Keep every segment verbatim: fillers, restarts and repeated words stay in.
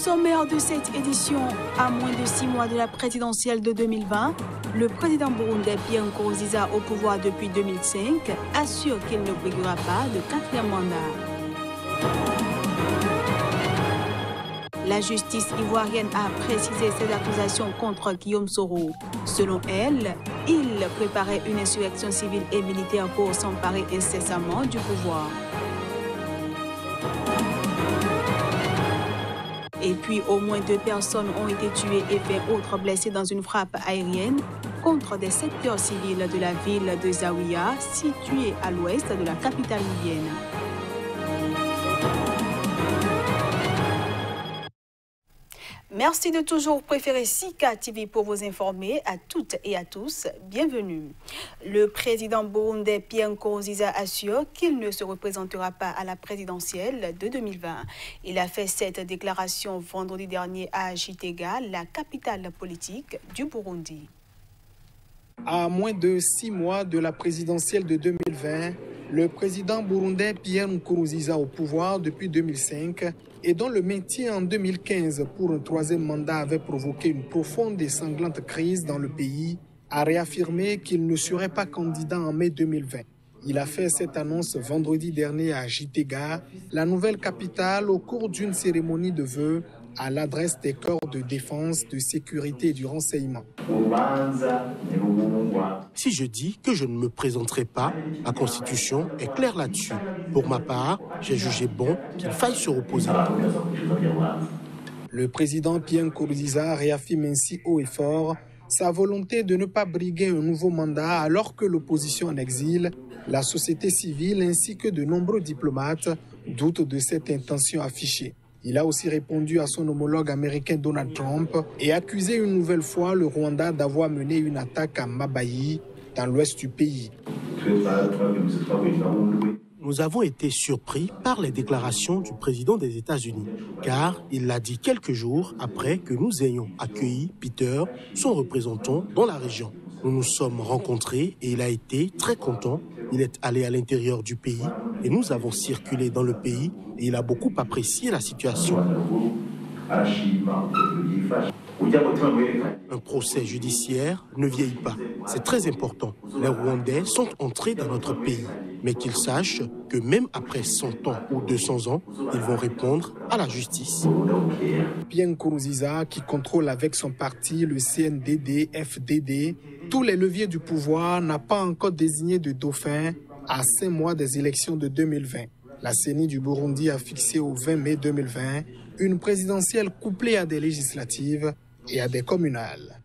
sommaire de cette édition, à moins de six mois de la présidentielle de deux mille vingt, le président burundais Pierre Nkurunziza, au pouvoir depuis deux mille cinq, assure qu'il ne briguera pas de quatrième mandat. La justice ivoirienne a précisé ses accusations contre Guillaume Soro. Selon elle, il préparait une insurrection civile et militaire pour s'emparer incessamment du pouvoir. Et puis, au moins deux personnes ont été tuées et vingt autres blessées dans une frappe aérienne contre des secteurs civils de la ville de Zawiya, située à l'ouest de la capitale libyenne. Merci de toujours préférer Sika T V pour vous informer à toutes et à tous. Bienvenue. Le président burundais Pierre Nkurunziza assure qu'il ne se représentera pas à la présidentielle de deux mille vingt. Il a fait cette déclaration vendredi dernier à Gitega, la capitale politique du Burundi. À moins de six mois de la présidentielle de deux mille vingt, le président burundais Pierre Nkurunziza, au pouvoir depuis deux mille cinq, et dont le maintien en deux mille quinze pour un troisième mandat avait provoqué une profonde et sanglante crise dans le pays, a réaffirmé qu'il ne serait pas candidat en mai deux mille vingt. Il a fait cette annonce vendredi dernier à Gitega, la nouvelle capitale, au cours d'une cérémonie de vœux à l'adresse des corps de défense, de sécurité et du renseignement. Si je dis que je ne me présenterai pas, la Constitution est claire là-dessus. Pour ma part, j'ai jugé bon qu'il faille se reposer. Le président Pierre Nkurunziza réaffirme ainsi haut et fort sa volonté de ne pas briguer un nouveau mandat alors que l'opposition en exil, la société civile ainsi que de nombreux diplomates doutent de cette intention affichée. Il a aussi répondu à son homologue américain Donald Trump et accusé une nouvelle fois le Rwanda d'avoir mené une attaque à Mabayi, dans l'ouest du pays. Nous avons été surpris par les déclarations du président des États-Unis, car il l'a dit quelques jours après que nous ayons accueilli Peter, son représentant, dans la région. Nous nous sommes rencontrés et il a été très content. Il est allé à l'intérieur du pays et nous avons circulé dans le pays et il a beaucoup apprécié la situation. Un procès judiciaire ne vieillit pas. C'est très important. Les Rwandais sont entrés dans notre pays, mais qu'ils sachent que même après cent ans ou deux cents ans, ils vont répondre à la justice. Pierre Nkurunziza, qui contrôle avec son parti, le C N D D F D D, tous les leviers du pouvoir, n'a pas encore désigné de dauphin à cinq mois des élections de deux mille vingt. La C E N I du Burundi a fixé au vingt mai deux mille vingt une présidentielle couplée à des législatives et à des communales.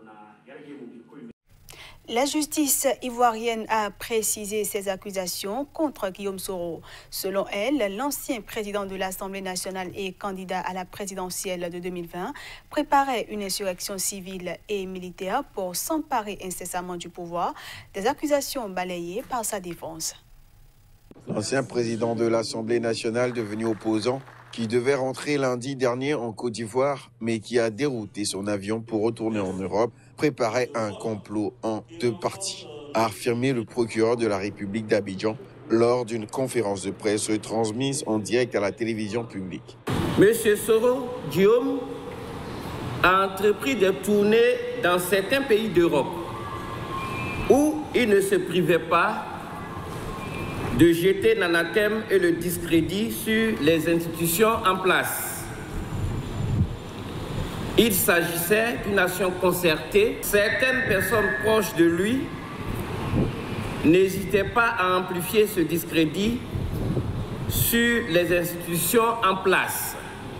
La justice ivoirienne a précisé ses accusations contre Guillaume Soro. Selon elle, l'ancien président de l'Assemblée nationale et candidat à la présidentielle de deux mille vingt préparait une insurrection civile et militaire pour s'emparer incessamment du pouvoir, des accusations balayées par sa défense. L'ancien président de l'Assemblée nationale devenu opposant, qui devait rentrer lundi dernier en Côte d'Ivoire, mais qui a dérouté son avion pour retourner en Europe, préparait un complot en deux parties, a affirmé le procureur de la République d'Abidjan lors d'une conférence de presse transmise en direct à la télévision publique. Monsieur Soro Guillaume a entrepris des tournées dans certains pays d'Europe où il ne se privait pas de jeter l'anathème et le discrédit sur les institutions en place. Il s'agissait d'une action concertée. Certaines personnes proches de lui n'hésitaient pas à amplifier ce discrédit sur les institutions en place.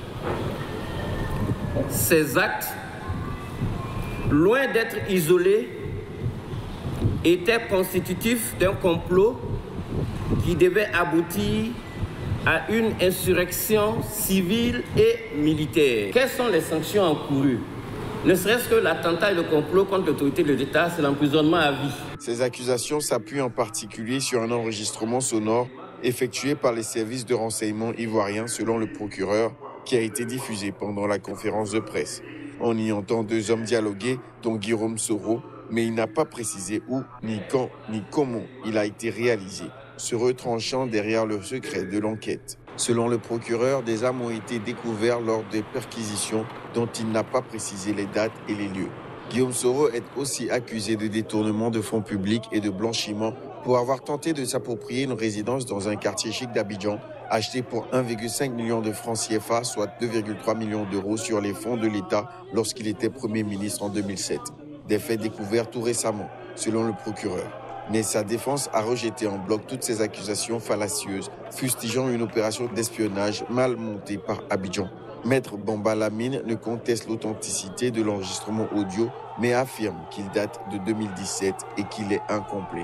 Ces actes, loin d'être isolés, étaient constitutifs d'un complot qui devait aboutir à une insurrection civile et militaire. Quelles sont les sanctions encourues? Ne serait-ce que l'attentat et le complot contre l'autorité de l'État, c'est l'emprisonnement à vie. Ces accusations s'appuient en particulier sur un enregistrement sonore effectué par les services de renseignement ivoiriens selon le procureur, qui a été diffusé pendant la conférence de presse. On y entend deux hommes dialoguer, dont Guillaume Soro, mais il n'a pas précisé où, ni quand, ni comment il a été réalisé, se retranchant derrière le secret de l'enquête. Selon le procureur, des armes ont été découvertes lors des perquisitions dont il n'a pas précisé les dates et les lieux. Guillaume Soro est aussi accusé de détournement de fonds publics et de blanchiment pour avoir tenté de s'approprier une résidence dans un quartier chic d'Abidjan, acheté pour un virgule cinq million de francs C F A, soit deux virgule trois millions d'euros sur les fonds de l'État lorsqu'il était Premier ministre en deux mille sept. Des faits découverts tout récemment, selon le procureur. Mais sa défense a rejeté en bloc toutes ces accusations fallacieuses, fustigeant une opération d'espionnage mal montée par Abidjan. Maître Bamba Lamine ne conteste l'authenticité de l'enregistrement audio, mais affirme qu'il date de deux mille dix-sept et qu'il est incomplet.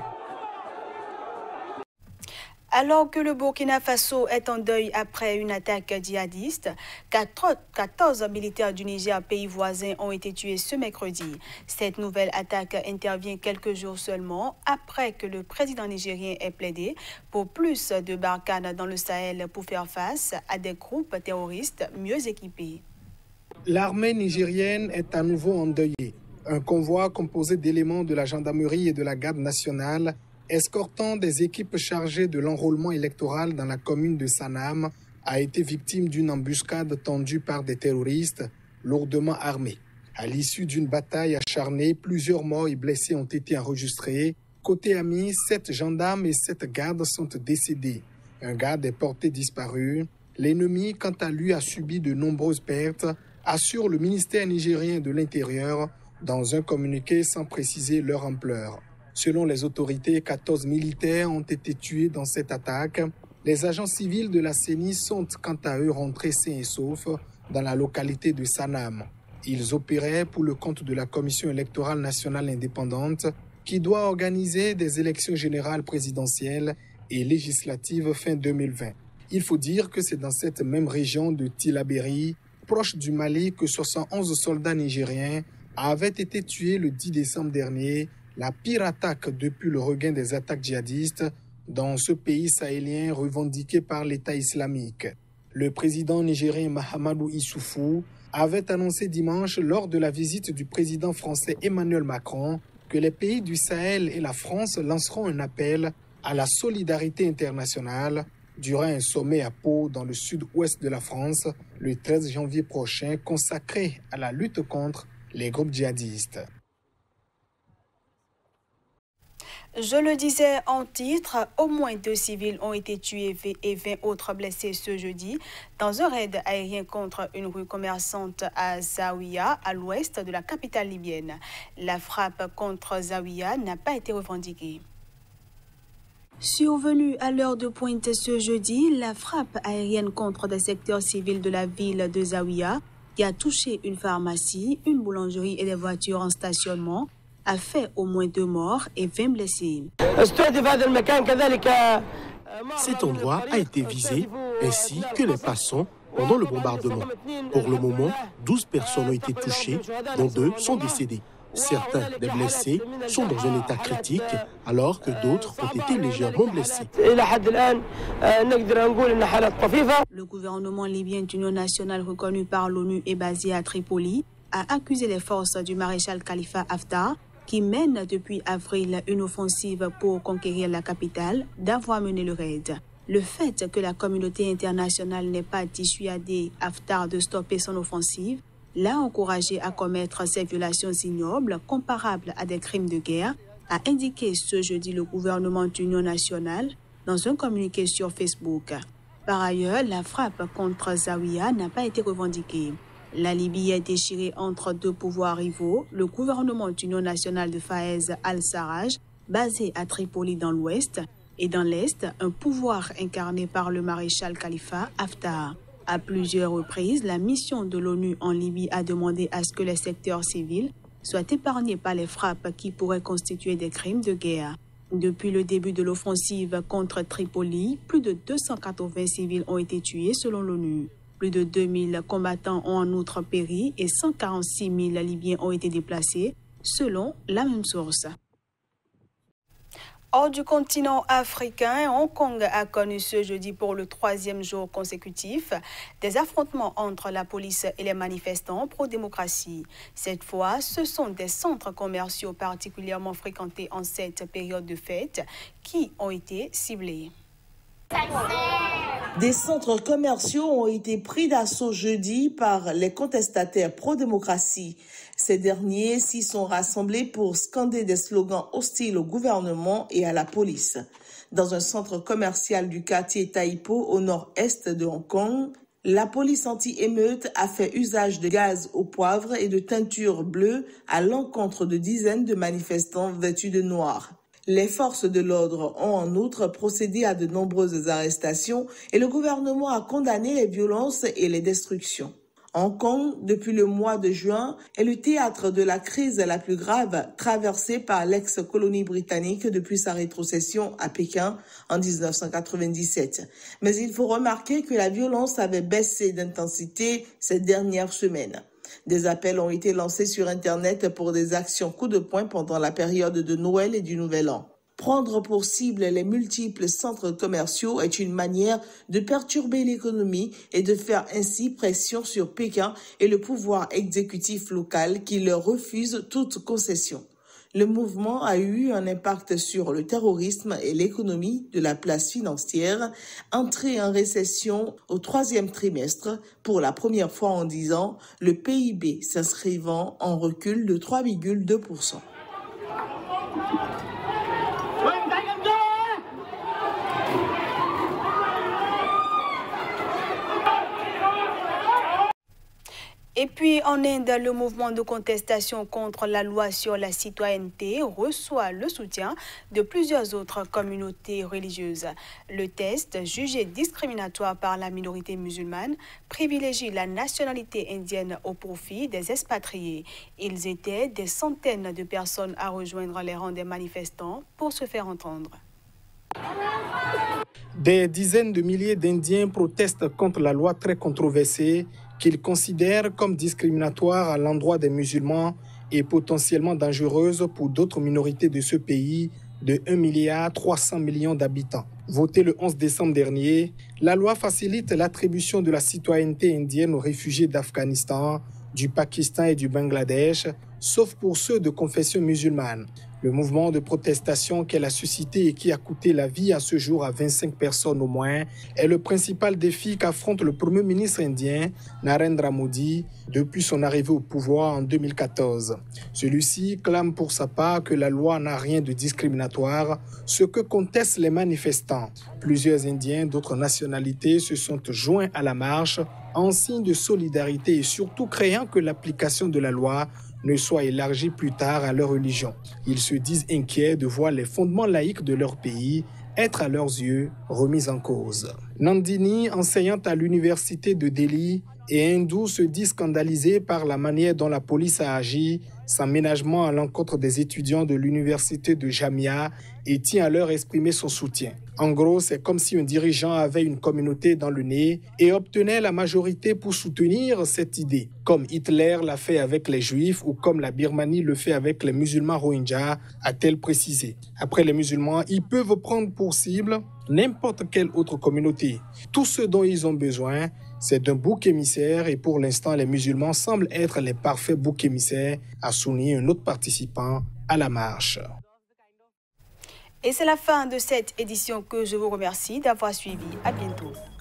Alors que le Burkina Faso est en deuil après une attaque djihadiste, quatorze militaires du Niger, pays voisin, ont été tués ce mercredi. Cette nouvelle attaque intervient quelques jours seulement après que le président nigérien ait plaidé pour plus de barricades dans le Sahel pour faire face à des groupes terroristes mieux équipés. L'armée nigérienne est à nouveau endeuillée. Un convoi composé d'éléments de la gendarmerie et de la garde nationale escortant des équipes chargées de l'enrôlement électoral dans la commune de Sanam, a été victime d'une embuscade tendue par des terroristes lourdement armés. À l'issue d'une bataille acharnée, plusieurs morts et blessés ont été enregistrés. Côté ami, sept gendarmes et sept gardes sont décédés. Un garde est porté disparu. L'ennemi, quant à lui, a subi de nombreuses pertes, assure le ministère nigérien de l'Intérieur dans un communiqué sans préciser leur ampleur. Selon les autorités, quatorze militaires ont été tués dans cette attaque. Les agents civils de la C E N I sont quant à eux rentrés sains et saufs dans la localité de Sanam. Ils opéraient pour le compte de la Commission électorale nationale indépendante qui doit organiser des élections générales présidentielles et législatives fin deux mille vingt. Il faut dire que c'est dans cette même région de Tillabéri, proche du Mali, que soixante-onze soldats nigériens avaient été tués le dix décembre dernier, la pire attaque depuis le regain des attaques djihadistes dans ce pays sahélien revendiqué par l'État islamique. Le président nigérien Mahamadou Issoufou avait annoncé dimanche lors de la visite du président français Emmanuel Macron que les pays du Sahel et la France lanceront un appel à la solidarité internationale durant un sommet à Pau dans le sud-ouest de la France le treize janvier prochain consacré à la lutte contre les groupes djihadistes. Je le disais en titre, au moins deux civils ont été tués et vingt autres blessés ce jeudi dans un raid aérien contre une rue commerçante à Zawiya, à l'ouest de la capitale libyenne. La frappe contre Zawiya n'a pas été revendiquée. Survenue à l'heure de pointe ce jeudi, la frappe aérienne contre des secteurs civils de la ville de Zawiya, qui a touché une pharmacie, une boulangerie et des voitures en stationnement, a fait au moins deux morts et vingt blessés. Cet endroit a été visé, ainsi que les passants pendant le bombardement. Pour le moment, douze personnes ont été touchées, dont deux sont décédées. Certains des blessés sont dans un état critique, alors que d'autres ont été légèrement blessés. Le gouvernement libyen d'union nationale reconnu par l'ONU et basé à Tripoli a accusé les forces du maréchal Khalifa Haftar, qui mène depuis avril une offensive pour conquérir la capitale, d'avoir mené le raid. Le fait que la communauté internationale n'ait pas dissuadé Haftar de stopper son offensive l'a encouragé à commettre ces violations ignobles comparables à des crimes de guerre, a indiqué ce jeudi le gouvernement d'union nationale dans un communiqué sur Facebook. Par ailleurs, la frappe contre Zawiya n'a pas été revendiquée. La Libye est déchirée entre deux pouvoirs rivaux, le gouvernement d'union nationale de Fayez al-Sarraj, basé à Tripoli dans l'ouest, et dans l'est, un pouvoir incarné par le maréchal Khalifa Haftar. À plusieurs reprises, la mission de l'ONU en Libye a demandé à ce que les secteurs civils soient épargnés par les frappes qui pourraient constituer des crimes de guerre. Depuis le début de l'offensive contre Tripoli, plus de deux cent quatre-vingts civils ont été tués selon l'ONU. Plus de deux mille combattants ont en outre péri et cent quarante-six mille Libyens ont été déplacés, selon la même source. Hors du continent africain, Hong Kong a connu ce jeudi pour le troisième jour consécutif des affrontements entre la police et les manifestants pro-démocratie. Cette fois, ce sont des centres commerciaux particulièrement fréquentés en cette période de fête qui ont été ciblés. Des centres commerciaux ont été pris d'assaut jeudi par les contestataires pro-démocratie. Ces derniers s'y sont rassemblés pour scander des slogans hostiles au gouvernement et à la police. Dans un centre commercial du quartier Taipo au nord-est de Hong Kong, la police anti-émeute a fait usage de gaz au poivre et de teinture bleue à l'encontre de dizaines de manifestants vêtus de noir. Les forces de l'ordre ont en outre procédé à de nombreuses arrestations et le gouvernement a condamné les violences et les destructions. Hong Kong, depuis le mois de juin, est le théâtre de la crise la plus grave traversée par l'ex-colonie britannique depuis sa rétrocession à Pékin en mille neuf cent quatre-vingt-dix-sept. Mais il faut remarquer que la violence avait baissé d'intensité ces dernières semaines. Des appels ont été lancés sur Internet pour des actions coup de poing pendant la période de Noël et du Nouvel An. Prendre pour cible les multiples centres commerciaux est une manière de perturber l'économie et de faire ainsi pression sur Pékin et le pouvoir exécutif local qui leur refuse toute concession. Le mouvement a eu un impact sur le terrorisme et l'économie de la place financière, entrée en récession au troisième trimestre pour la première fois en dix ans, le P I B s'inscrivant en recul de trois virgule deux pour cent. Et puis en Inde, le mouvement de contestation contre la loi sur la citoyenneté reçoit le soutien de plusieurs autres communautés religieuses. Le test, jugé discriminatoire par la minorité musulmane, privilégie la nationalité indienne au profit des expatriés. Ils étaient des centaines de personnes à rejoindre les rangs des manifestants pour se faire entendre. Des dizaines de milliers d'Indiens protestent contre la loi très controversée qu'ils considèrent comme discriminatoire à l'endroit des musulmans et potentiellement dangereuse pour d'autres minorités de ce pays de un milliard trois cents millions d'habitants. Votée le onze décembre dernier, la loi facilite l'attribution de la citoyenneté indienne aux réfugiés d'Afghanistan, du Pakistan et du Bangladesh, sauf pour ceux de confession musulmane. Le mouvement de protestation qu'elle a suscité et qui a coûté la vie à ce jour à vingt-cinq personnes au moins est le principal défi qu'affronte le Premier ministre indien Narendra Modi depuis son arrivée au pouvoir en deux mille quatorze. Celui-ci clame pour sa part que la loi n'a rien de discriminatoire, ce que contestent les manifestants. Plusieurs Indiens d'autres nationalités se sont joints à la marche en signe de solidarité et surtout craignant que l'application de la loi ne soit élargie plus tard à leur religion. Ils se disent inquiets de voir les fondements laïques de leur pays être à leurs yeux remis en cause. Nandini, enseignante à l'université de Delhi, et hindous se dit scandalisé par la manière dont la police a agi, sans ménagement à l'encontre des étudiants de l'université de Jamia, et tient à leur exprimer son soutien. En gros, c'est comme si un dirigeant avait une communauté dans le nez et obtenait la majorité pour soutenir cette idée, comme Hitler l'a fait avec les Juifs ou comme la Birmanie le fait avec les musulmans Rohingyas, a-t-elle précisé. Après les musulmans, ils peuvent prendre pour cible n'importe quelle autre communauté. Tout ce dont ils ont besoin, c'est d'un bouc émissaire et pour l'instant, les musulmans semblent être les parfaits boucs émissaires, a souligné un autre participant à la marche. Et c'est la fin de cette édition que je vous remercie d'avoir suivi. À bientôt.